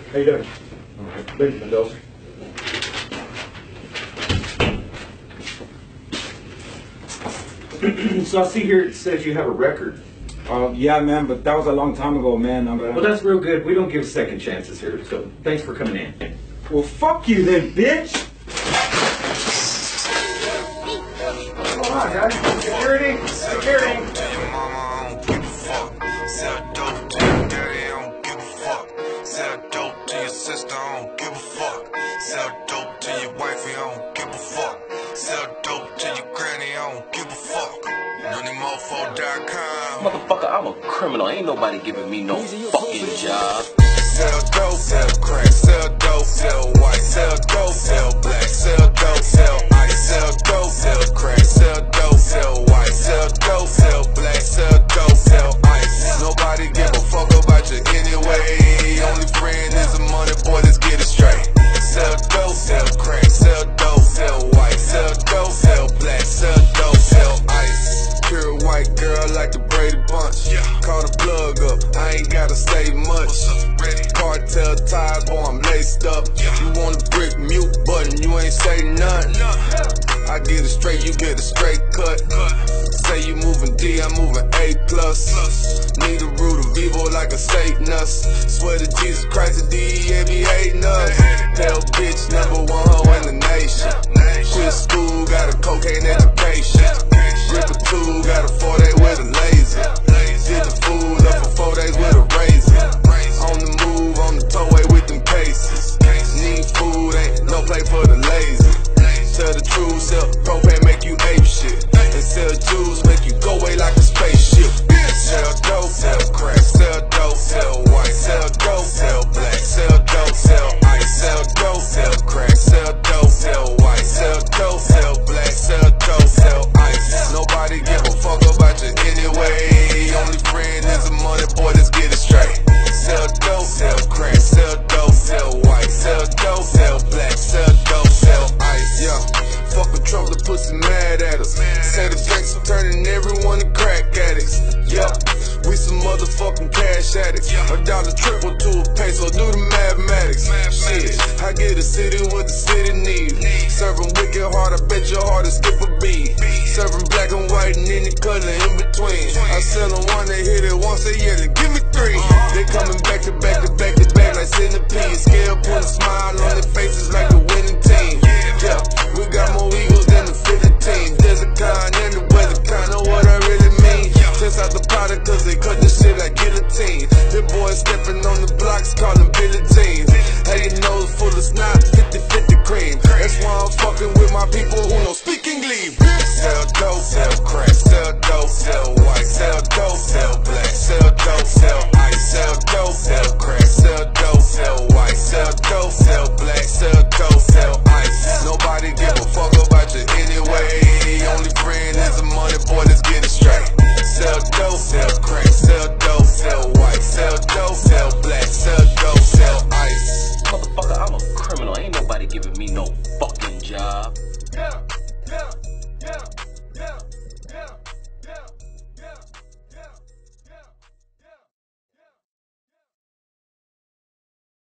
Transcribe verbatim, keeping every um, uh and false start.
How you doing? All right. Thank you, Mendoza. So I see here it says you have a record. Uh, yeah, man, but that was a long time ago, man. I'm gonna... Well, that's real good. We don't give second chances here, so thanks for coming in. Well, fuck you then, bitch! Come on, guys. Security! Security! Sell dope to your daddy, I don't give a fuck. Sell dope to your sister, I don't give a fuck. Sell dope to your wifey, I don't give a fuck. Sell dope to your granny, I don't give a fuck. Luni Mofo dot com. Motherfucker, I'm a criminal. Ain't nobody giving me no fucking job. Sell dope, sell crack, sell dope, sell white, sell dope, sell black, sell dope, sell ice, sell dope, sell crack, sell dope, sell white, sell dope, sell black, sell dope, sell ice. Nobody give a fuck about you anyway. Only friend is a money boy, let's get it straight. Sell dope, sell crack, sell dope, sell white, sell dope, sell black, sell dope, sell ice. Pure white girl like the Brady Bunch. Call the plug up, I ain't gotta say much. Cartel tie, boy, I'm laced up. You want a brick mute button, you ain't say none. I get it straight, you get a straight cut. Say you moving D, I'm moving A plus. Need a root of evil like a Satanist. Swear to Jesus Christ, the D E A be hating us. Tell bitch number one hoe in the nation. Quit school, got a cocaine education. Rip a two, got a four day with a laser. Did the food up for four days with a razor. On the move, on the tollway with them cases. Need food, ain't no play for the lazy. Tell the truth, sell propane make you ape shit. And sell juice make you go away like a spaceship. Sell dope, sell crack, sell dope, sell white, sell dope, sell black, sell dope, sell ice, sell dope, sell crack, sell dope, sell white, sell dope, sell black, sell dope, sell ice. Nobody give a fuck about you anyway. Only friend is a money boy, let's get it straight. Sell dope, sell crack, sell dope, sell white, sell dope, sell black, sell dope, sell ice. Yeah, fuck with Trump, the pussy mad at us. Say the gangster turning everyone to crack addicts. Yeah, we some motherfucking cash addicts. A dollar triple to a peso, do the mathematics. Shit, I get a city what the city needs. Serving wicked hard, I bet your heart to skip a beat. Serving black and white and any color in between. I sell them one, they hit it once, they yell it, give me three. They coming back to back to back to back like centipedes. Scale put a smile on their faces like the winning team. Yeah, we got more eagles than the fifty teams. There's a kind and the weather kind of what I really mean. Test out the product cause they cut the shit like guillotine. The boys stepping on the blocks, call them Billy Jeans. Hey, your nose full of snot, fifty fifty cream. That's why I'm fucking with my people who know speak English. Sell dope, sell crack, sell dope, sell white, sell dope, sell black, sell dope, sell ice, sell dope, sell crack, sell dope, sell white, sell dope, sell black, sell dope, sell ice. Nobody give a fuck about you anyway. Only friend is a money boy, let's get it straight. Sell dope, sell crack, sell dope, sell white, sell dope, sell black, sell dope, sell ice. Motherfucker, I'm a criminal. Ain't nobody giving me no fucking job. Yeah, yeah.